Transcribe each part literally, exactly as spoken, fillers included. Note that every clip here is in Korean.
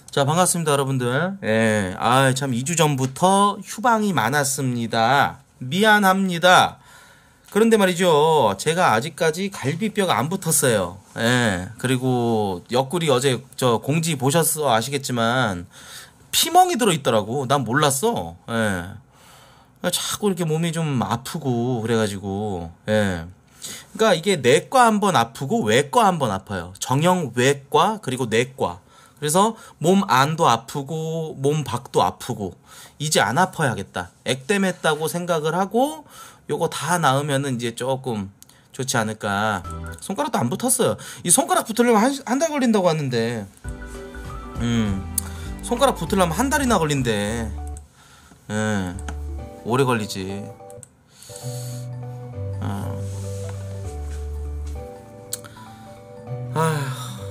자, 반갑습니다, 여러분들. 예, 아, 참, 이 주 전부터 휴방이 많았습니다. 미안합니다. 그런데 말이죠, 제가 아직까지 갈비뼈가 안 붙었어요. 예, 그리고 옆구리 어제 저 공지 보셨어 아시겠지만, 피멍이 들어있더라고. 난 몰랐어. 예. 자꾸 이렇게 몸이 좀 아프고, 그래가지고, 예. 그러니까 이게 내과 한번 아프고, 외과 한번 아파요. 정형 외과, 그리고 내과. 그래서 몸 안도 아프고 몸 밖도 아프고 이제 안 아파야겠다. 액땜했다고 생각을 하고 요거 다 나으면은 이제 조금 좋지 않을까. 손가락도 안 붙었어요. 이 손가락 붙으려면 한, 한 달 걸린다고 하는데 음 손가락 붙으려면 한 달이나 걸린대. 예, 오래 걸리지. 어. 아휴.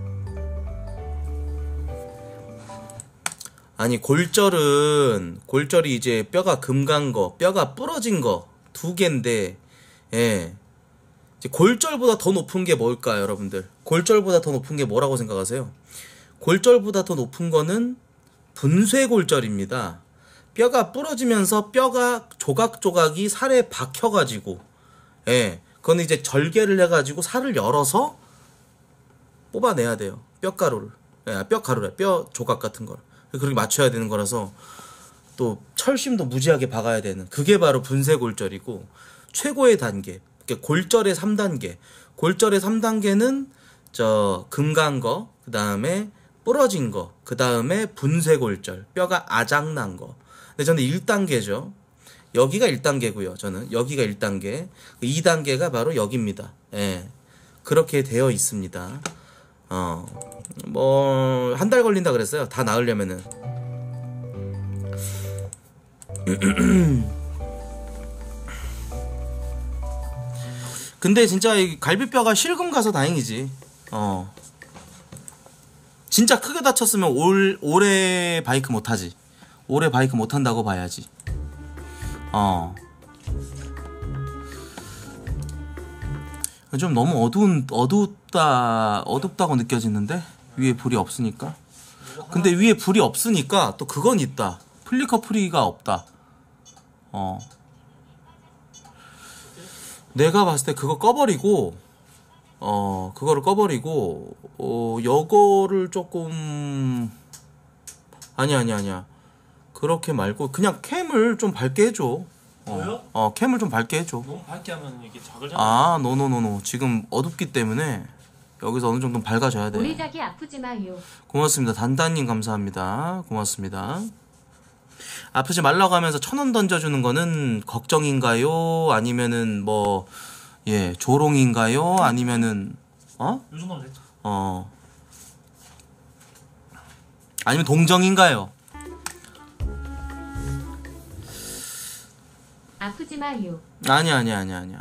아니, 골절은 골절이 이제 뼈가 금간 거, 뼈가 부러진 거 두 개인데, 예, 이제 골절보다 더 높은 게 뭘까요, 여러분들? 골절보다 더 높은 게 뭐라고 생각하세요? 골절보다 더 높은 거는 분쇄골절입니다. 뼈가 부러지면서 뼈가 조각조각이 살에 박혀가지고, 예, 그거는 이제 절개를 해가지고 살을 열어서 뽑아내야 돼요. 뼈가루를, 예, 뼈가루래, 뼈 조각 같은 걸. 그렇게 맞춰야 되는 거라서 또 철심도 무지하게 박아야 되는 그게 바로 분쇄골절이고, 최고의 단계, 골절의 삼 단계. 골절의 삼 단계는 저 금간 거, 그 다음에 부러진 거, 그 다음에 분쇄골절, 뼈가 아작난 거. 근데 저는 일 단계죠. 여기가 일 단계고요. 저는 여기가 일 단계, 이 단계가 바로 여기입니다. 예, 그렇게 되어 있습니다. 어, 뭐 한 달 걸린다 그랬어요. 다 나으려면은. 근데 진짜 이 갈비뼈가 실금 가서 다행이지. 어, 진짜 크게 다쳤으면 올 올해 바이크 못 타지. 올해 바이크 못 탄다고 봐야지. 어. 좀 너무 어두운, 어둡다, 어둡다고 느껴지는데? 위에 불이 없으니까? 근데 위에 불이 없으니까 또 그건 있다. 플리커 프리가 없다. 어. 내가 봤을 때 그거 꺼버리고, 어, 그거를 꺼버리고, 어, 요거를 조금, 아니야, 아니야, 아니야. 그렇게 말고, 그냥 캠을 좀 밝게 해줘. 뭐요? 어, 어, 캠을 좀 밝게 해줘. 너무 밝게 하면 이게 작을 잡아. 아, 노노노노. 지금 어둡기 때문에 여기서 어느 정도 밝아져야 돼. 우리 자기 아프지 마요. 고맙습니다. 단단님 감사합니다. 고맙습니다. 아프지 말라고 하면서 천 원 던져주는 거는 걱정인가요? 아니면은 뭐, 예, 조롱인가요? 아니면은, 어? 요 정도면 됐죠. 어. 아니면 동정인가요? 아프지 마요. 아니야, 아니야, 아니야, 아니야.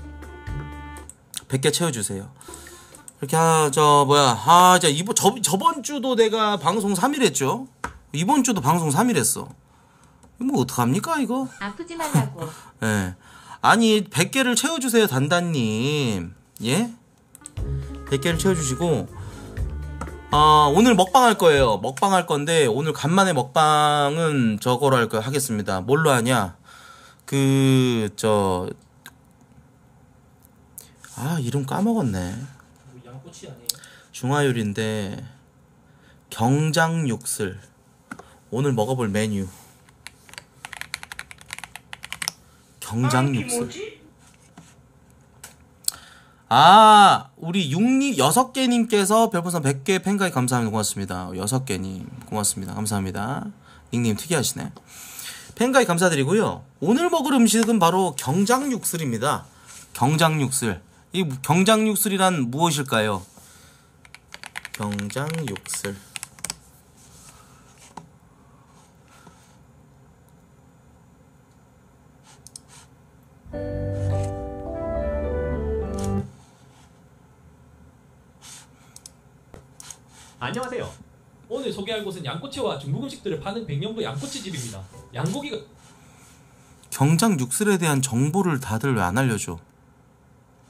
백 개 채워주세요. 이렇게, 아, 저, 뭐야. 아, 자, 이번, 저, 저번 주도 내가 방송 삼 일 했죠? 이번 주도 방송 삼 일 했어. 이거 뭐, 어떡합니까, 이거? 아프지 말라고. 예. 네. 아니, 백 개를 채워주세요, 단단님. 예? 백 개를 채워주시고, 어, 오늘 먹방 할 거예요. 먹방 할 건데, 오늘 간만에 먹방은 저거로 할 거 하겠습니다. 뭘로 하냐? 그, 저, 아, 이름 까먹었네. 뭐 양꼬치 아니에요? 중화요리인데, 경장육슬. 오늘 먹어볼 메뉴. 경장육슬. 아, 우리 육리 여섯 개님께서 별풍선 백 개 팬가입 감사합니다. 고맙습니다. 여섯 개님 고맙습니다. 감사합니다. 닉님 특이하시네. 팬가입 감사드리고요. 오늘 먹을 음식은 바로 경장육슬입니다. 경장육슬. 이 경장육슬이란 무엇일까요? 경장육슬. 안녕하세요. 오늘 소개할 곳은 양꼬치와 중국 음식들을 파는 백년부 양꼬치집입니다. 양고기가 경장육슬에 대한 정보를 다들 왜 안 알려줘?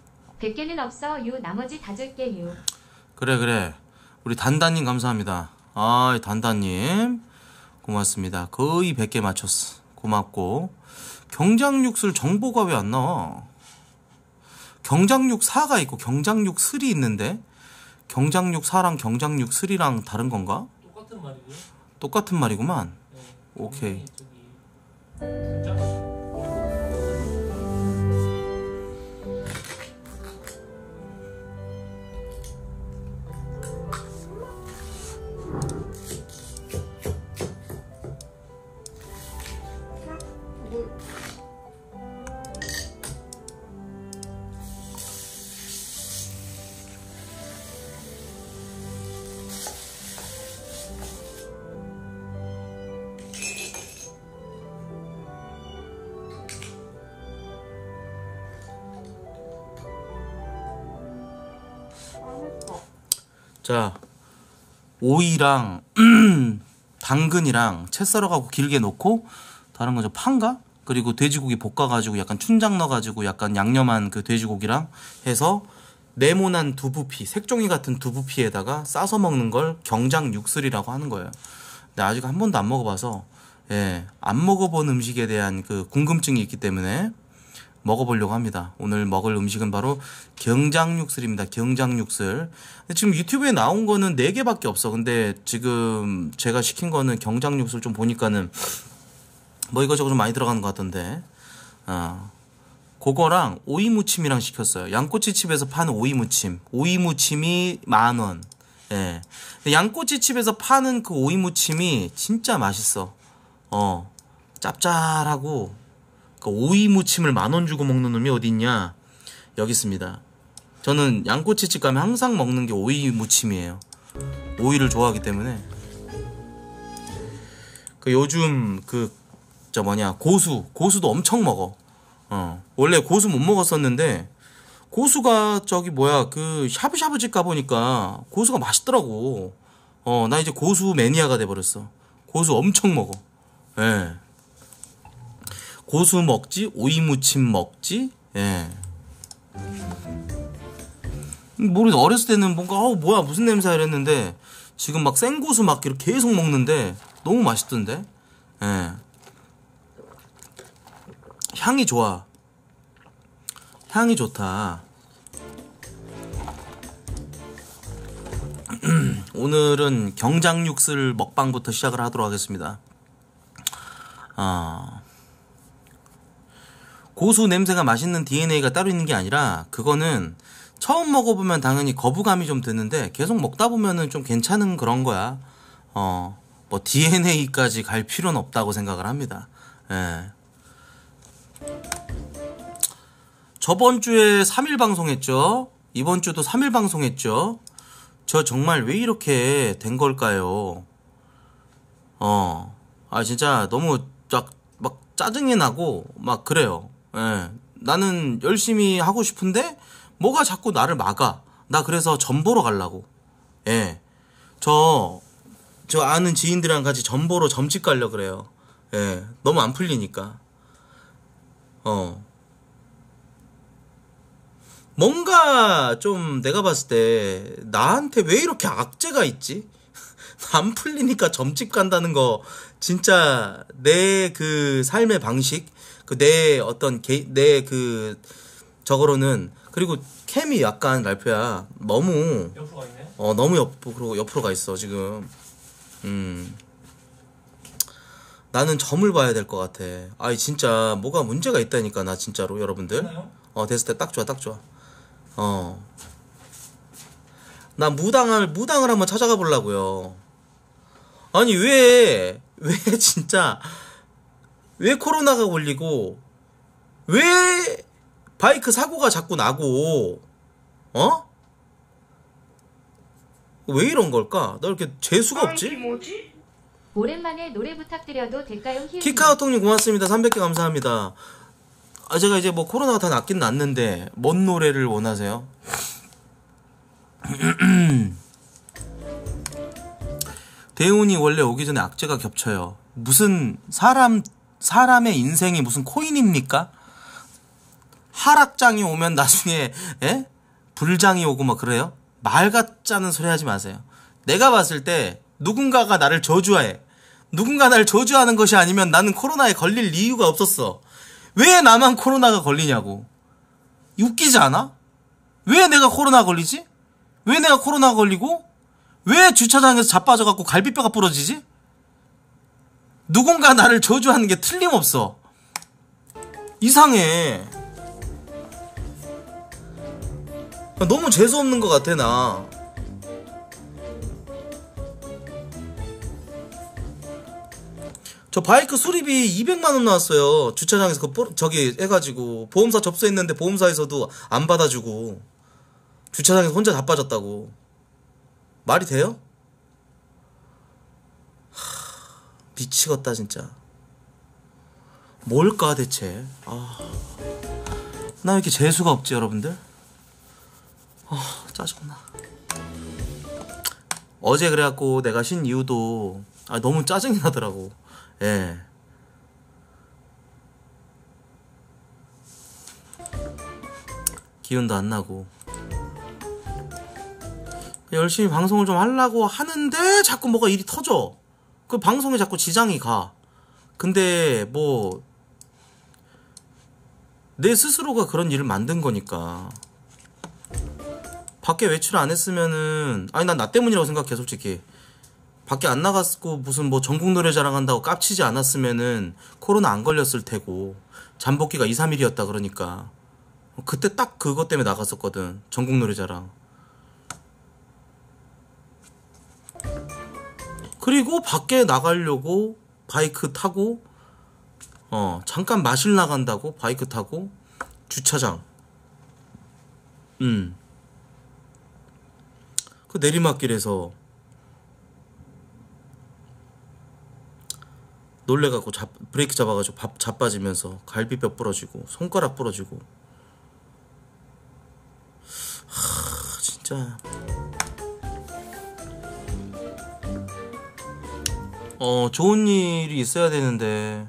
백 개는 없어 요 나머지 다 줄게요. 그래 그래 우리 단단님 감사합니다. 아, 단단님 고맙습니다. 거의 백 개 맞췄어. 고맙고. 경장육술 정보가 왜 안 나와? 경장육 사가 있고 경장육 삼이 있는데 경장육 사랑 경장육 삼이랑 다른 건가? 똑같은 말이고요. 똑같은 말이구만. 네. 오케이. 저기 등장. 자, 오이랑 당근이랑 채 썰어가고 길게 놓고 다른 거죠 판가? 그리고 돼지고기 볶아가지고 약간 춘장 넣어가지고 약간 양념한 그 돼지고기랑 해서 네모난 두부피, 색종이 같은 두부피에다가 싸서 먹는 걸 경장육술이라고 하는 거예요. 근데 아직 한 번도 안 먹어봐서 예, 안 먹어본 음식에 대한 그 궁금증이 있기 때문에 먹어보려고 합니다. 오늘 먹을 음식은 바로 경장육술입니다. 경장육술. 지금 유튜브에 나온 거는 네 개밖에 없어. 근데 지금 제가 시킨 거는 경장육술 좀 보니까는 뭐 이거저거 좀 많이 들어가는 것 같던데. 어. 그거랑 오이무침이랑 시켰어요. 양꼬치집에서 파는 오이무침. 오이무침이 만 원. 예. 양꼬치집에서 파는 그 오이무침이 진짜 맛있어. 어. 짭짤하고. 그 오이 무침을 만 원 주고 먹는 놈이 어디 있냐? 여기 있습니다. 저는 양꼬치집 가면 항상 먹는 게 오이 무침이에요. 오이를 좋아하기 때문에. 그 요즘 그 저 뭐냐 고수 고수도 엄청 먹어. 어 원래 고수 못 먹었었는데 고수가 저기 뭐야 그 샤브샤브집 가 보니까 고수가 맛있더라고. 어 나 이제 고수 매니아가 돼 버렸어. 고수 엄청 먹어. 예. 고수 먹지, 오이무침 먹지, 예. 모르겠어. 어렸을 때는 뭔가, 어, 뭐야, 무슨 냄새야 이랬는데, 지금 막 생고수 막 이렇게 계속 먹는데, 너무 맛있던데, 예. 향이 좋아. 향이 좋다. 오늘은 경장육술 먹방부터 시작을 하도록 하겠습니다. 아. 고수 냄새가 맛있는 디엔에이가 따로 있는 게 아니라 그거는 처음 먹어보면 당연히 거부감이 좀 드는데 계속 먹다 보면은 좀 괜찮은 그런 거야. 어, 뭐 디엔에이까지 갈 필요는 없다고 생각을 합니다. 예. 저번 주에 삼 일 방송했죠. 이번 주도 삼 일 방송했죠. 저 정말 왜 이렇게 된 걸까요? 어, 아 진짜 너무 딱 막 짜증이 나고 막 그래요. 예, 나는 열심히 하고 싶은데 뭐가 자꾸 나를 막아. 나 그래서 점 보러 가려고. 예, 저, 저 아는 지인들이랑 같이 점 보러 점집 가려 그래요. 예, 너무 안 풀리니까. 어, 뭔가 좀 내가 봤을 때 나한테 왜 이렇게 악재가 있지? 안 풀리니까 점집 간다는 거 진짜 내 그 삶의 방식 그 내 어떤 내 그 저거로는 그리고 캠이 약간 랄프야 너무 옆으로 가 있네. 어 너무 옆으로 옆으로 가 있어 지금. 음 나는 점을 봐야 될 것 같아. 아이 진짜 뭐가 문제가 있다니까 나 진짜로 여러분들. 됐나요? 어 됐을 때 딱 좋아 딱 좋아. 어 나 무당을 무당을 한번 찾아가 보려고요. 아니 왜 왜 진짜 왜 코로나가 걸리고 왜 바이크 사고가 자꾸 나고 어? 왜 이런 걸까? 나 이렇게 재수가 없지? 뭐지? 오랜만에 노래 부탁드려도 될까요? 히읗. 키카오톡님 고맙습니다. 삼백 개 감사합니다. 아 제가 이제 뭐 코로나가 다 낫긴 낫는데 뭔 노래를 원하세요? 대운이 원래 오기 전에 악재가 겹쳐요. 무슨 사람 사람의 인생이 무슨 코인입니까? 하락장이 오면 나중에 에? 불장이 오고 막 그래요? 말 같자는 소리 하지 마세요. 내가 봤을 때 누군가가 나를 저주해. 누군가 나를 저주하는 것이 아니면 나는 코로나에 걸릴 이유가 없었어. 왜 나만 코로나가 걸리냐고. 웃기지 않아? 왜 내가 코로나 걸리지? 왜 내가 코로나 걸리고? 왜 주차장에서 자빠져갖고 갈비뼈가 부러지지? 누군가 나를 저주하는 게 틀림없어. 이상해. 너무 재수없는 것 같아 나. 저 바이크 수리비 이백만 원 나왔어요. 주차장에서 그 뽀- 저기 해가지고 보험사 접수했는데 보험사에서도 안 받아주고 주차장에서 혼자 다 빠졌다고. 말이 돼요? 하, 미치겠다 진짜. 뭘까 대체. 아, 나 왜 이렇게 재수가 없지 여러분들? 아, 짜증나. 어제 그래갖고 내가 쉰 이유도 아, 너무 짜증이 나더라고. 예. 기운도 안 나고. 열심히 방송을 좀 하려고 하는데 자꾸 뭐가 일이 터져. 그 방송에 자꾸 지장이 가. 근데 뭐 내 스스로가 그런 일을 만든 거니까. 밖에 외출 안 했으면은, 아니 난 나 때문이라고 생각해 솔직히. 밖에 안 나갔고 무슨 뭐 전국 노래자랑 한다고 깝치지 않았으면은 코로나 안 걸렸을 테고. 잠복기가 이, 삼 일이었다 그러니까. 그때 딱 그것 때문에 나갔었거든. 전국 노래자랑. 그리고 밖에 나가려고 바이크 타고 어 잠깐 마실 나간다고 바이크 타고 주차장 음 그 내리막길에서 놀래갖고 잡, 브레이크 잡아가지고 밥 자빠지면서 갈비뼈 부러지고 손가락 부러지고. 하 진짜 어 좋은 일이 있어야 되는데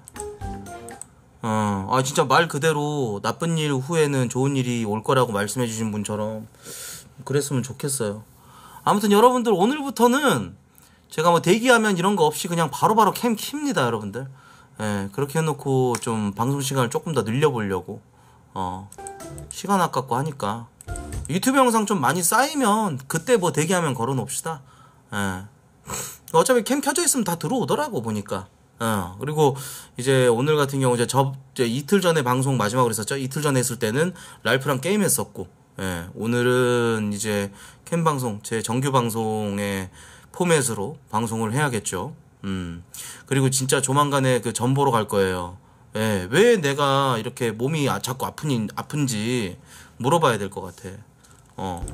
어 아 진짜 말 그대로 나쁜 일 후에는 좋은 일이 올 거라고 말씀해 주신 분처럼 그랬으면 좋겠어요. 아무튼 여러분들 오늘부터는 제가 뭐 대기하면 이런 거 없이 그냥 바로바로 캠 킵니다 여러분들. 예, 그렇게 해놓고 좀 방송 시간을 조금 더 늘려보려고. 어 시간 아깝고 하니까 유튜브 영상 좀 많이 쌓이면 그때 뭐 대기하면 걸어놓읍시다. 예. 어차피 캠 켜져 있으면 다 들어오더라고 보니까. 어 그리고 이제 오늘 같은 경우 이제 저 이제 이틀 전에 방송 마지막으로 했었죠. 이틀 전에 했을 때는 랄프랑 게임했었고. 예, 오늘은 이제 캠 방송 제 정규 방송의 포맷으로 방송을 해야겠죠. 음 그리고 진짜 조만간에 그 점 보러 갈 거예요. 예, 왜 내가 이렇게 몸이 아, 자꾸 아프니 아픈지 물어봐야 될 것 같아. 어.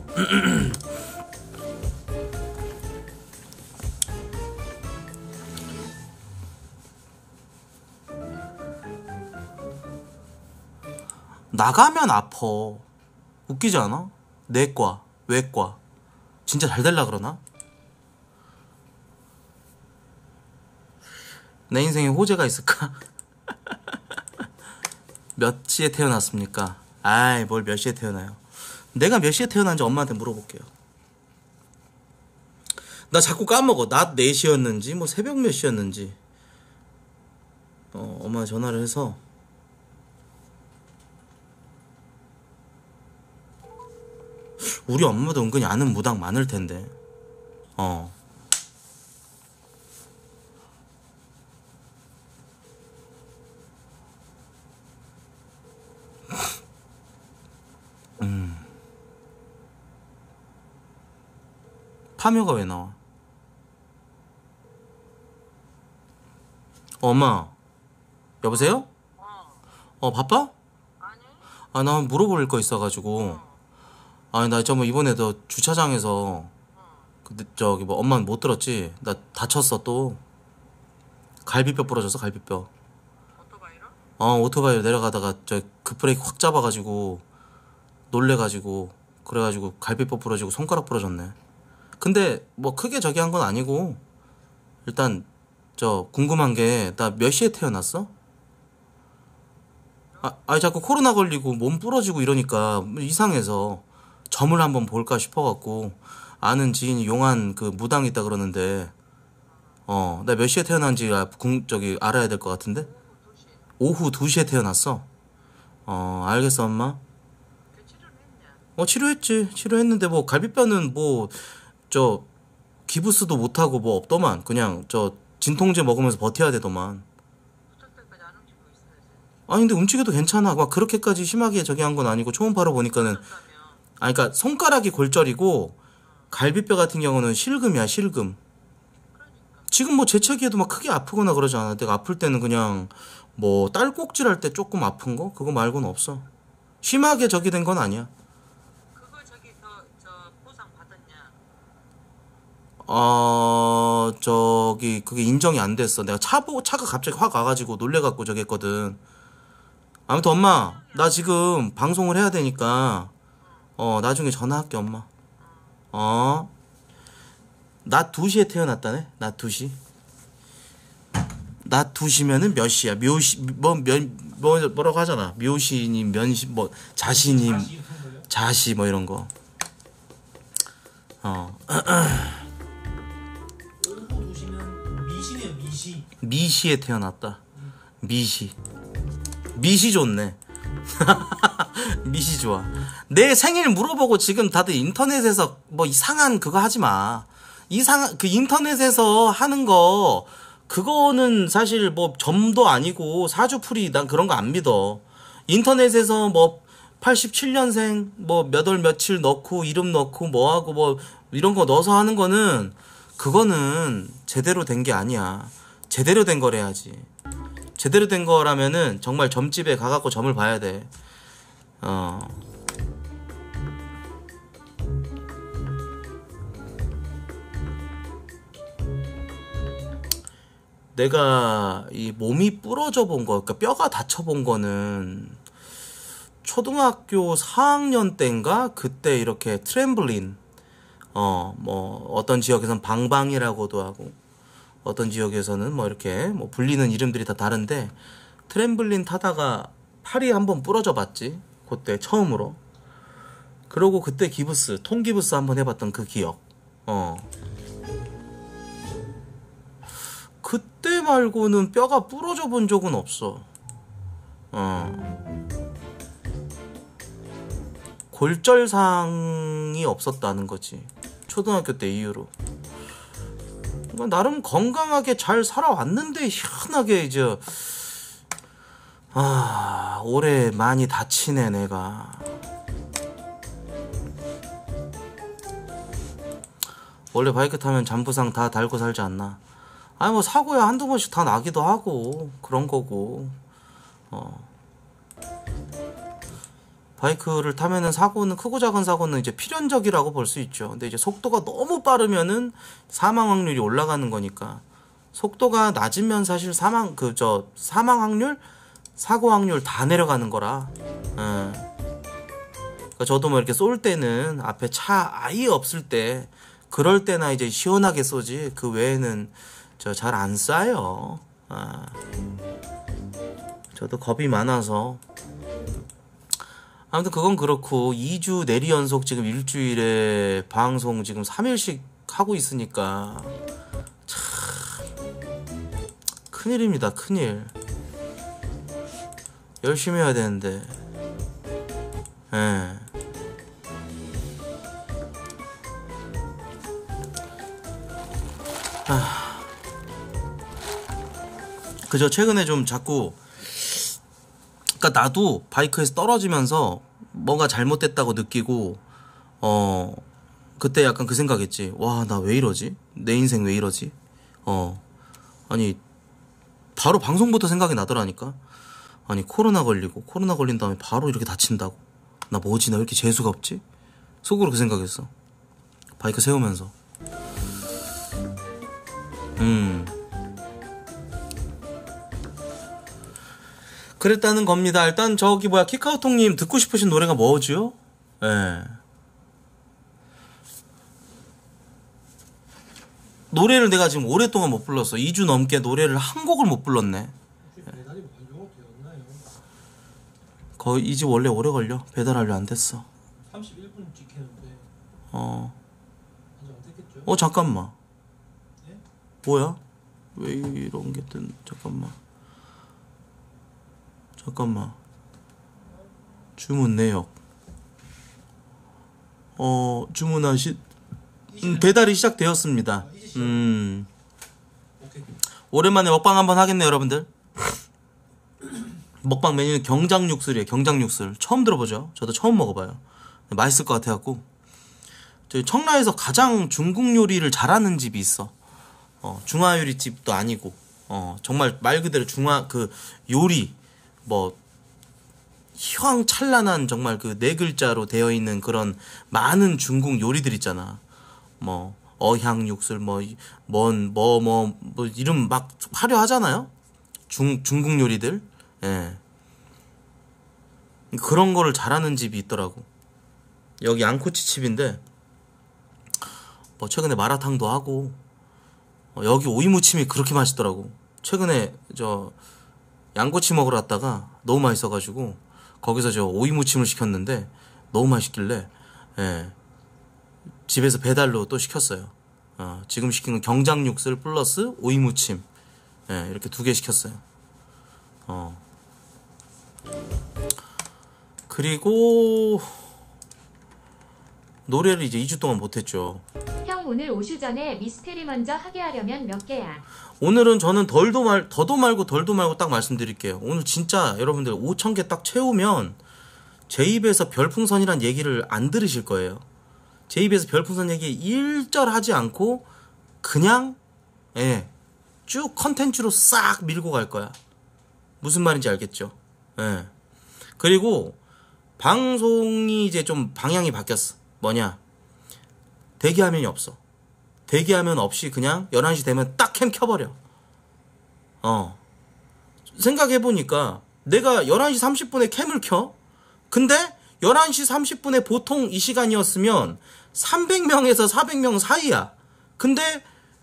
나가면 아파. 웃기지 않아? 내과, 외과 진짜 잘 될라 그러나? 내 인생에 호재가 있을까? 몇 시에 태어났습니까? 아이 뭘 몇 시에 태어나요? 내가 몇 시에 태어난지 엄마한테 물어볼게요. 나 자꾸 까먹어. 낮 네 시였는지 뭐 새벽 몇 시였는지. 어, 엄마 전화를 해서 우리 엄마도 은근히 아는 무당 많을 텐데. 어. 음. 파묘가 왜 나와? 어, 엄마. 여보세요? 어, 바빠? 아, 나 물어볼 거 있어가지고. 아니 나 저 뭐 이번에 너 주차장에서 그 저기 뭐 엄마는 못 들었지? 나 다쳤어 또. 갈비뼈 부러졌어 갈비뼈. 오토바이로? 어 오토바이로 내려가다가 저 급브레이크 확 잡아가지고 놀래가지고 그래가지고 갈비뼈 부러지고 손가락 부러졌네. 근데 뭐 크게 저기 한 건 아니고 일단 저 궁금한 게 나 몇 시에 태어났어? 아, 아니 자꾸 코로나 걸리고 몸 부러지고 이러니까 이상해서 점을 한번 볼까 싶어갖고. 아는 지인이 용한 그 무당 있다 그러는데 어, 나 몇 시에 태어난지 아, 궁, 저기 알아야 될 것 같은데? 오후 두 시에 태어났어. 어, 알겠어, 엄마. 어, 치료했지. 치료했는데 뭐 갈비뼈는 뭐 저 기부스도 못하고 뭐 없더만. 그냥 저 진통제 먹으면서 버텨야 되더만. 아니 근데 움직여도 괜찮아. 막 그렇게까지 심하게 저기 한 건 아니고 초음파로 보니까는 아니 그러니까 손가락이 골절이고 갈비뼈 같은 경우는 실금이야, 실금. 지금 뭐 재채기에도 막 크게 아프거나 그러지 않아. 내가 아플 때는 그냥 뭐 딸꾹질 할 때 조금 아픈 거? 그거 말고는 없어. 심하게 저기 된 건 아니야. 그거 저기 저, 저 보상 받았냐? 어, 저기 그게 인정이 안 됐어. 내가 차 보고 차가 갑자기 확 와가지고 놀래갖고 저기 했거든. 아무튼 엄마, 나 지금 방송을 해야 되니까 어 나중에 전화할게 엄마. 어? 낮 두 시에 태어났다네? 낮 두 시. 낮 두 시면은 몇 시야? 묘시, 뭐, 몇, 뭐, 뭐라고 하잖아. 묘시님, 면시, 뭐, 자시님, 자시, 뭐 이런 거. 어. 오후 두 시면 미시네요, 미시. 미시에 태어났다. 미시. 미시 좋네. 미시 좋아. 내 생일 물어보고 지금 다들 인터넷에서 뭐 이상한 그거 하지 마. 이상한, 그 인터넷에서 하는 거, 그거는 사실 뭐 점도 아니고 사주풀이 난 그런 거 안 믿어. 인터넷에서 뭐 팔십칠 년생 뭐 몇 월 며칠 넣고 이름 넣고 뭐하고 뭐 이런 거 넣어서 하는 거는 그거는 제대로 된 게 아니야. 제대로 된 거래야지. 제대로 된 거라면은 정말 점집에 가갖고 점을 봐야 돼. 어. 내가 이 몸이 부러져 본 거, 그러니까 뼈가 다쳐 본 거는 초등학교 사 학년 때인가? 그때 이렇게 트램블린, 어, 뭐, 어떤 지역에서는 방방이라고도 하고, 어떤 지역에서는 뭐 이렇게 뭐 불리는 이름들이 다 다른데, 트램블린 타다가 팔이 한번 부러져 봤지. 그때 처음으로. 그러고 그때 기부스, 통기부스 한번 해봤던 그 기억. 어. 그때 말고는 뼈가 부러져 본 적은 없어. 어. 골절상이 없었다는 거지. 초등학교 때 이후로. 그러니까 나름 건강하게 잘 살아왔는데 희한하게 이제 아, 올해 많이 다치네 내가. 원래 바이크 타면 잠부상 다 달고 살지 않나? 아니 뭐 사고야 한두 번씩 다 나기도 하고 그런 거고. 어. 바이크를 타면은 사고는 크고 작은 사고는 이제 필연적이라고 볼 수 있죠. 근데 이제 속도가 너무 빠르면은 사망 확률이 올라가는 거니까. 속도가 낮으면 사실 사망 그 저 사망 확률, 사고 확률 다 내려가는 거라. 예. 그러니까 저도 뭐 이렇게 쏠 때는 앞에 차 아예 없을 때 그럴 때나 이제 시원하게 쏘지. 그 외에는 저 잘 안 쏴요. 아. 저도 겁이 많아서. 아무튼 그건 그렇고 이 주 내리 연속 지금 일주일에 방송 지금 삼 일씩 하고 있으니까 참 큰일입니다. 큰일. 열심히 해야 되는데. 예. 아. 그저 최근에 좀 자꾸 그러니까 나도 바이크에서 떨어지면서 뭔가 잘못됐다고 느끼고 어 그때 약간 그 생각했지. 와, 나 왜 이러지? 내 인생 왜 이러지? 어 아니 바로 방송부터 생각이 나더라니까. 아니 코로나 걸리고 코로나 걸린 다음에 바로 이렇게 다친다고. 나 뭐지? 나 왜 이렇게 재수가 없지? 속으로 그 생각했어. 바이크 세우면서. 음 그랬다는 겁니다. 일단 저기 뭐야 키카오톡님 듣고 싶으신 노래가 뭐죠? 예. 네. 노래를 내가 지금 오랫동안 못 불렀어. 이 주 넘게 노래를 한 곡을 못 불렀네. 배달이 완료되었나요? 거의 이 집 원래 오래 걸려. 배달 완료 안 됐어. 삼십일 분 찍히는데 어. 아직 안 됐겠죠? 어 잠깐만. 네? 뭐야? 왜 이런 게 뜬? 잠깐만. 잠깐만. 주문 내역. 어, 주문하신 음, 배달이 시작되었습니다. 음. 오랜만에 먹방 한번 하겠네요, 여러분들. 먹방 메뉴는 경장육술이에요. 경장육술. 처음 들어보죠? 저도 처음 먹어봐요. 맛있을 것 같아갖고. 저희 청라에서 가장 중국 요리를 잘하는 집이 있어. 어, 중화요리집도 아니고, 어, 정말 말 그대로 중화, 그, 요리, 뭐, 휘황찬란한 정말 그 네 글자로 되어 있는 그런 많은 중국 요리들 있잖아. 뭐, 어향육술, 뭐, 뭔, 뭐, 뭐, 뭐, 이름 막 화려하잖아요? 중, 중국 요리들? 예. 그런 거를 잘하는 집이 있더라고. 여기 양꼬치집인데, 뭐, 최근에 마라탕도 하고, 어, 여기 오이무침이 그렇게 맛있더라고. 최근에, 저, 양꼬치 먹으러 갔다가 너무 맛있어가지고, 거기서 저 오이무침을 시켰는데, 너무 맛있길래, 예. 집에서 배달로 또 시켰어요. 어, 지금 시킨 건 경장육술 플러스 오이무침. 예, 이렇게 두 개 시켰어요. 어. 그리고 노래를 이제 이 주 동안 못했죠. 형 오늘 오슈 전에 미스테리 먼저 하게 하려면 몇 개야? 오늘은 저는 덜도 말 더도 말고 덜도 말고 딱 말씀드릴게요. 오늘 진짜 여러분들 오천 개 딱 채우면 제 입에서 별풍선이란 얘기를 안 들으실 거예요. 제 입에서 별풍선 얘기 일절 하지 않고 그냥 예, 쭉 컨텐츠로 싹 밀고 갈 거야. 무슨 말인지 알겠죠? 예. 그리고 방송이 이제 좀 방향이 바뀌었어. 뭐냐? 대기화면이 없어. 대기화면 없이 그냥 열한 시 되면 딱 캠 켜버려. 어. 생각해보니까 내가 열한 시 삼십 분에 캠을 켜? 근데 열한 시 삼십 분에 보통 이 시간이었으면 삼백 명에서 사백 명 사이야. 근데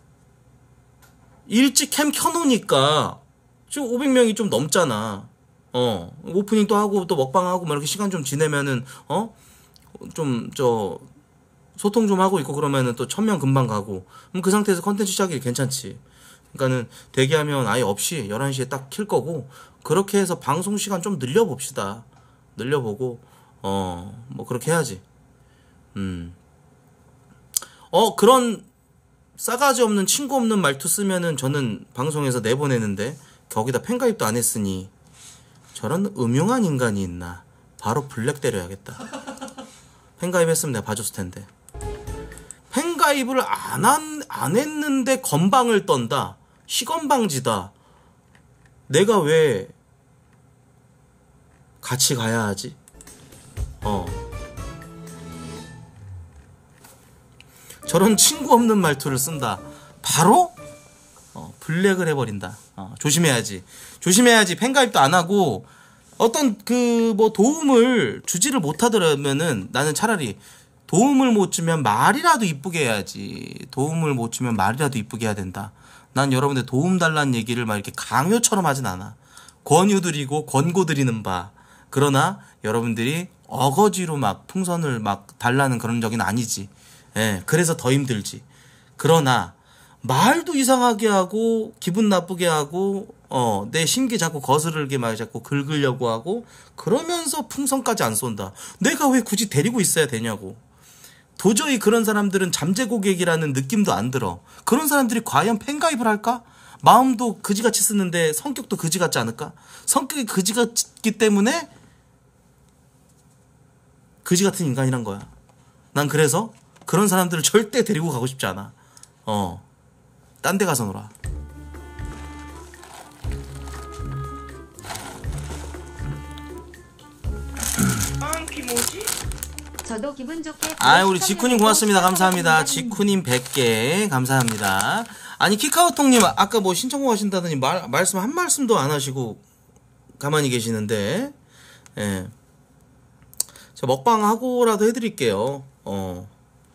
일찍 캠 켜놓으니까 지금 오백 명이 좀 넘잖아. 어, 오프닝 또 하고 또 먹방하고 막 이렇게 시간 좀 지내면은 어? 좀 저 소통 좀 하고 있고 그러면은 또 천 명 금방 가고. 그럼 그 상태에서 컨텐츠 시작이 괜찮지. 그러니까는 대기하면 아예 없이 열한 시에 딱 킬 거고, 그렇게 해서 방송 시간 좀 늘려봅시다. 늘려보고 어, 뭐 그렇게 해야지. 음. 어, 그런 싸가지 없는 친구 없는 말투 쓰면은 저는 방송에서 내보내는데 거기다 팬가입도 안 했으니 저런 음흉한 인간이 있나. 바로 블랙 때려야겠다. 팬가입 했으면 내가 봐줬을 텐데. 팬가입을 안, 한, 안 했는데 건방을 떤다. 시건방지다. 내가 왜 같이 가야 하지? 어. 저런 친구 없는 말투를 쓴다. 바로 어, 블랙을 해버린다. 어, 조심해야지. 조심해야지. 팬가입도 안 하고 어떤 그 뭐 도움을 주지를 못하더라면은 나는 차라리 도움을 못 주면 말이라도 이쁘게 해야지. 도움을 못 주면 말이라도 이쁘게 해야 된다. 난 여러분들 도움 달라는 얘기를 막 이렇게 강요처럼 하진 않아. 권유드리고 권고드리는 바. 그러나 여러분들이 어거지로 막 풍선을 막 달라는 그런 적은 아니지. 예, 그래서 더 힘들지. 그러나 말도 이상하게 하고 기분 나쁘게 하고 어, 내 심기 자꾸 거스르게 막 자꾸 긁으려고 하고 그러면서 풍선까지 안 쏜다. 내가 왜 굳이 데리고 있어야 되냐고. 도저히 그런 사람들은 잠재 고객이라는 느낌도 안 들어. 그런 사람들이 과연 팬가입을 할까? 마음도 그지같이 쓰는데 성격도 그지 같지 않을까? 성격이 그지 같기 때문에 그지 같은 인간이란 거야. 난 그래서 그런 사람들을 절대 데리고 가고 싶지 않아. 어, 딴 데 가서 놀아. 저도 기분 좋게. 아, 우리 지쿠님 고맙습니다. 감사합니다. 지쿠님 백 개 감사합니다. 아니 키카오톡님 아까 뭐 신청곡 하신다더니 말, 말씀 한 말씀도 안 하시고 가만히 계시는데, 예, 저 먹방 하고라도 해드릴게요. 어.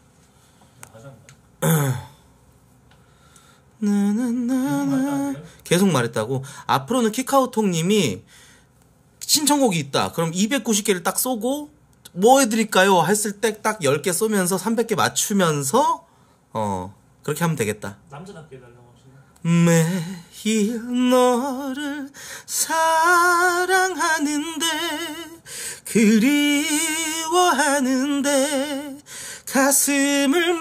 나나나나 계속 말했다고. 앞으로는 키카오톡님이 신청곡이 있다. 그럼 이백구십 개를 딱 쏘고 뭐 해드릴까요? 했을 때 딱 열 개 쏘면서 삼백 개 맞추면서 어 그렇게 하면 되겠다. 남자답게 해달라고 하시나요? 매일 너를 사랑하는데 그리워하는데 가슴을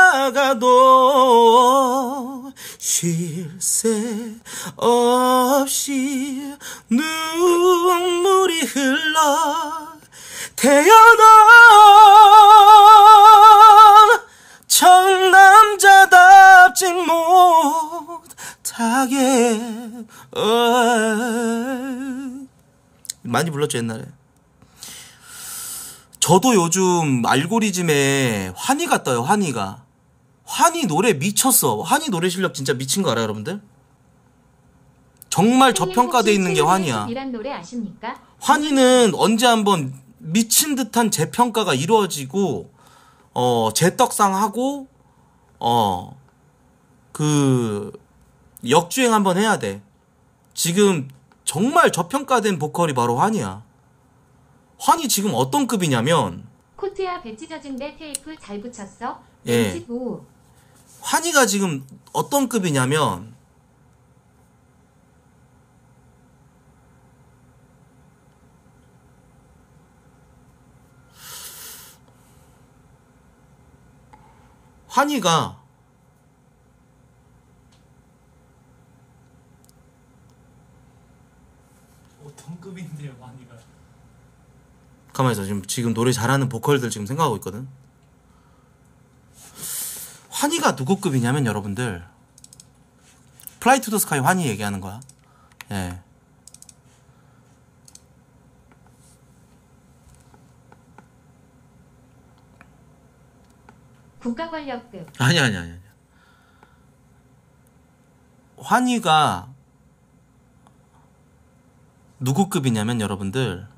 막아도 쉴 새 없이 눈물이 흘러 태어난 청남자답지 못하게 어... 많이 불렀죠 옛날에. 저도 요즘 알고리즘에 환희가 떠요. 환희가 환희 노래 미쳤어. 환희 노래 실력 진짜 미친 거 알아요 여러분들? 정말 저평가돼 있는 게 환희야. 이란 노래 아십니까? 환희는 언제 한번 미친 듯한 재평가가 이루어지고 어 재떡상하고 어 그 역주행 한번 해야 돼. 지금 정말 저평가된 보컬이 바로 환희야. 환희 지금 어떤 급이냐면 코트야 배지 젖은데 테이프 잘 붙였어? 예. 왠지 뭐. 환희가 지금 어떤 급이냐면 환희가 어떤 급인데요, 환희가? 가만히 있어. 지금 지금 노래 잘하는 보컬들 지금 생각하고 있거든. 환희가 누구 급이냐면 여러분들 플라이 투 더 스카이 환희 얘기하는 거야. 예. 국가권력급. 아니 아니 아니 아니. 환희가 누구 급이냐면 여러분들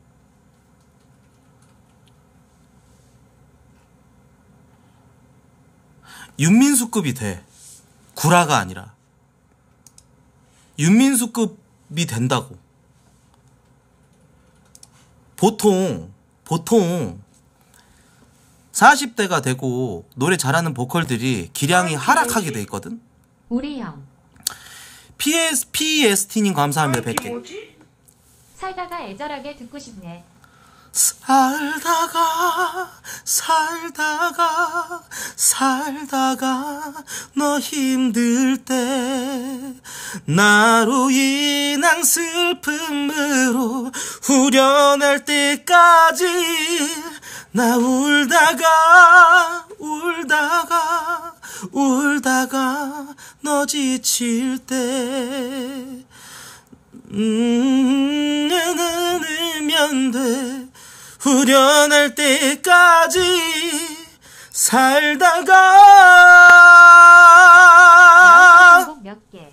윤민수급이 돼. 구라가 아니라 윤민수급이 된다고. 보통 보통 사십 대가 되고 노래 잘하는 보컬들이 기량이 하락하게 돼 있거든. 우리 형. 피에스, 피에스티님 감사합니다. 백 개. 살다가 애절하게 듣고 싶네. 살다가 살다가 살다가 너 힘들 때 나로 인한 슬픔으로 후련할 때까지 나 울다가 울다가 울다가 너 지칠 때 음, 나는 울면 돼 후련할 때까지 살다가. 신청곡 몇 개?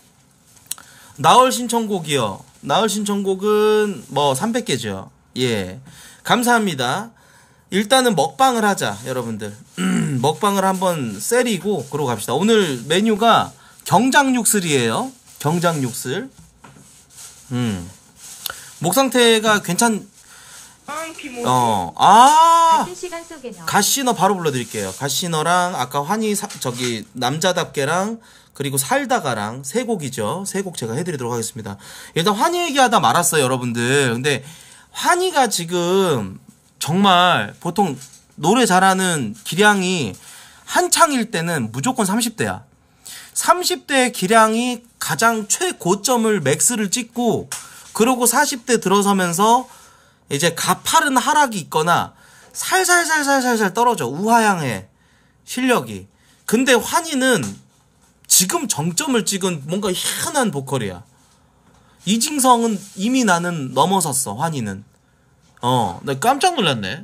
나얼 신청곡이요. 나얼 신청곡은 뭐 삼백 개죠. 예, 감사합니다. 일단은 먹방을 하자 여러분들. 먹방을 한번 세리고 그러고 갑시다. 오늘 메뉴가 경장육슬이에요. 경장육슬. 음. 목 상태가 괜찮. 어, 아. 같은 시간 속에 너. 갓시너 바로 불러드릴게요. 갓시너랑 아까 환희 사, 저기 남자답게랑 그리고 살다가랑 세 곡이죠. 세 곡 제가 해드리도록 하겠습니다. 일단 환희 얘기하다 말았어요, 여러분들. 근데 환희가 지금 정말 보통 노래 잘하는 기량이 한창일 때는 무조건 삼십 대야. 삼십 대의 기량이 가장 최고점을 맥스를 찍고 그러고 사십 대 들어서면서 이제 가파른 하락이 있거나 살살살살살살 떨어져. 우하향해 실력이. 근데 환희는 지금 정점을 찍은 뭔가 희한한 보컬이야. 이징성은 이미 나는 넘어섰어. 환희는. 어, 나 깜짝 놀랐네.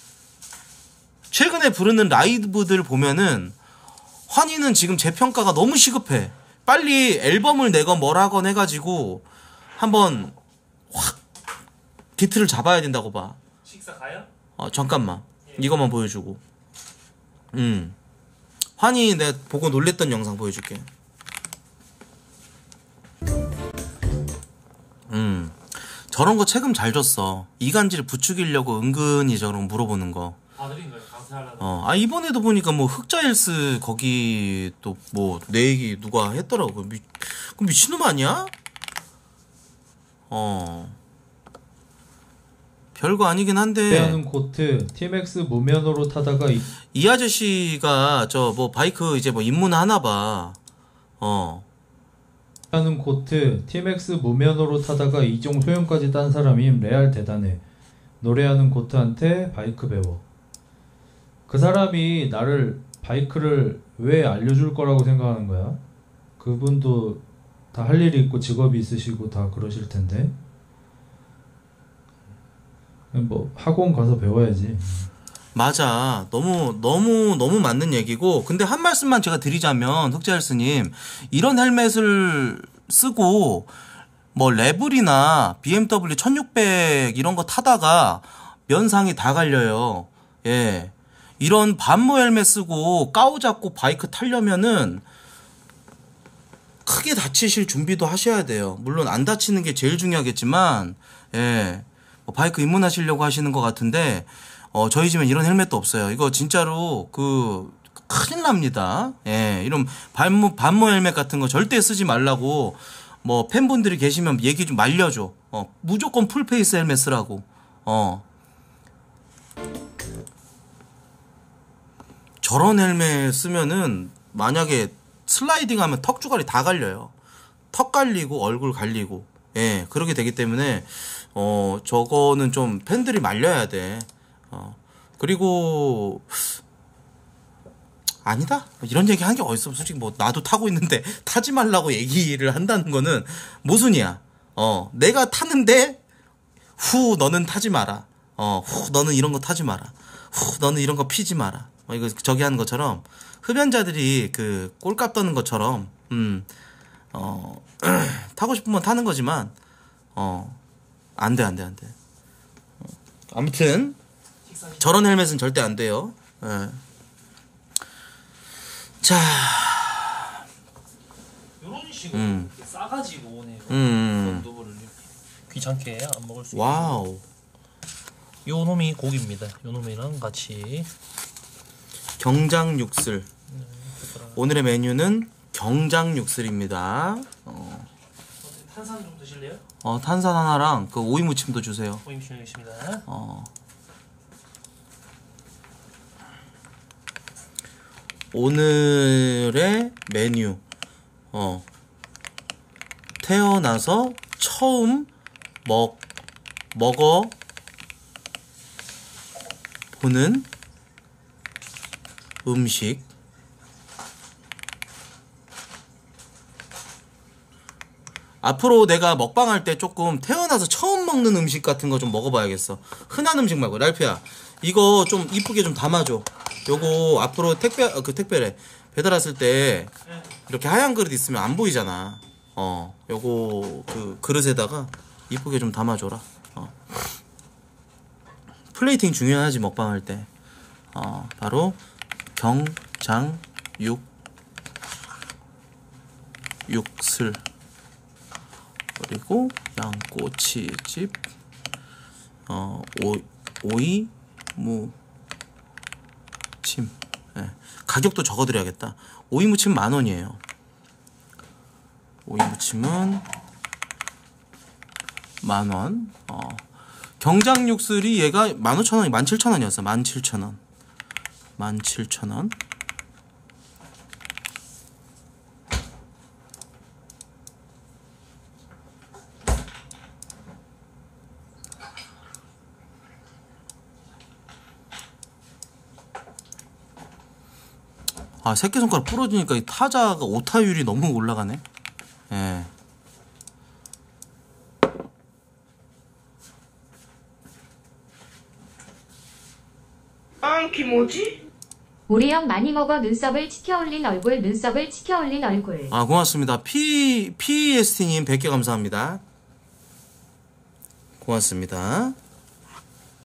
최근에 부르는 라이브들 보면은 환희는 지금 재평가가 너무 시급해. 빨리 앨범을 내건 뭐라건 해가지고 한번 확 비트를 잡아야 된다고 봐. 식사 가요? 어, 잠깐만. 이것만 보여주고. 음. 환희 내가 보고 놀랬던 영상 보여줄게. 음. 저런 거 책임 잘 줬어. 이간질 부추기려고 은근히 저런 거 물어보는 거. 아들인가요? 강사 어, 아 이번에도 보니까 뭐 흑자헬스 거기 또 뭐 내 얘기 누가 했더라고. 미, 그 미친놈 아니야? 어. 별거 아니긴 한데. 하는 코트 티맥스 무면허로 타다가 이, 이 아저씨가 저 뭐 바이크 이제 뭐 입문하나 봐. 어. 하는 코트 티맥스 무면허로 타다가 이종 소형까지 딴 사람임. 레알 대단해. 노래하는 코트한테 바이크 배워. 그 사람이 나를 바이크를 왜 알려줄 거라고 생각하는 거야? 그분도 다 할 일이 있고 직업이 있으시고 다 그러실 텐데. 뭐 학원 가서 배워야지. 맞아. 너무 너무 너무 맞는 얘기고. 근데 한 말씀만 제가 드리자면 흑자헬스님, 이런 헬멧을 쓰고 뭐 레블이나 비엠더블유 천육백 이런 거 타다가 면상이 다 갈려요. 예. 이런 반모 헬멧 쓰고 까오 잡고 바이크 타려면은 크게 다치실 준비도 하셔야 돼요. 물론 안 다치는 게 제일 중요하겠지만, 예. 뭐 바이크 입문하시려고 하시는 것 같은데, 어, 저희 집엔 이런 헬멧도 없어요. 이거 진짜로 그 큰일 납니다. 예. 이런 반모 반모 헬멧 같은 거 절대 쓰지 말라고 뭐 팬분들이 계시면 얘기 좀 말려줘. 어, 무조건 풀페이스 헬멧 쓰라고. 어. 저런 헬멧 쓰면은 만약에 슬라이딩 하면 턱 주가리 다 갈려요. 턱 갈리고 얼굴 갈리고. 예, 그렇게 되기 때문에 어, 저거는 좀 팬들이 말려야 돼. 어. 그리고 아니다. 이런 얘기 한 게 어딨어. 솔직히 뭐 나도 타고 있는데 타지 말라고 얘기를 한다는 거는 모순이야. 어, 내가 타는데 후 너는 타지 마라. 어, 후 너는 이런 거 타지 마라. 후 너는 이런 거 피지 마라. 어, 이거 저기 하는 것처럼 흡연자들이 그 꼴값 떠는 것처럼 음, 어, 타고 싶으면 타는 거지만 어, 안 돼, 안 돼, 안 돼. 어, 아무튼 저런 헬멧은 절대 안 돼요. 예. 자, 이런 식으로 음. 이렇게 싸가지고 오네요. 음. 두부를 이렇게 귀찮게 안 먹을 수 와우. 있는 요 놈이 고기입니다. 요 놈이랑 같이 경장 육슬. 오늘의 메뉴는 경장 육슬입니다. 어, 탄산 좀 드실래요? 어, 탄산 하나랑 그 오이 무침도 주세요. 오이 무침 있습니다. 어. 오늘의 메뉴. 어. 태어나서 처음 먹 먹어 보는 음식. 앞으로 내가 먹방할 때 조금 태어나서 처음 먹는 음식 같은 거 좀 먹어봐야겠어. 흔한 음식 말고. 랄프야, 이거 좀 이쁘게 좀 담아줘. 요거 앞으로 택배, 어, 그 택배래. 배달 왔을 때 이렇게 하얀 그릇 있으면 안 보이잖아. 어, 요거 그 그릇에다가 이쁘게 좀 담아줘라. 어. 플레이팅 중요하지, 먹방할 때. 어, 바로 경장육 육슬, 그리고 양꼬치집, 어, 오, 오이 무침. 예. 가격도 적어드려야겠다. 오이 무침 만 원이에요. 오이 무침은 만 원. 어. 경장 육슬이 얘가 만 오천 원이 만 칠천 원이었어. 만 칠천 원. 만 칠천 원. 아, 새끼손가락 부러지니까 이 타자가 오타율이 너무 올라가네. 예. 아, 김오지? 우리 형 많이 먹어. 눈썹을 치켜 올린 얼굴. 눈썹을 치켜 올린 얼굴. 아, 고맙습니다. P, 피에스티님 백 개 감사합니다. 고맙습니다.